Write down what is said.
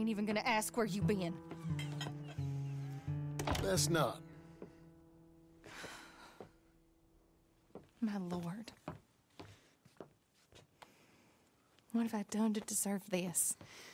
ain't even gonna ask where you been. Best not. My lord. What have I done to deserve this?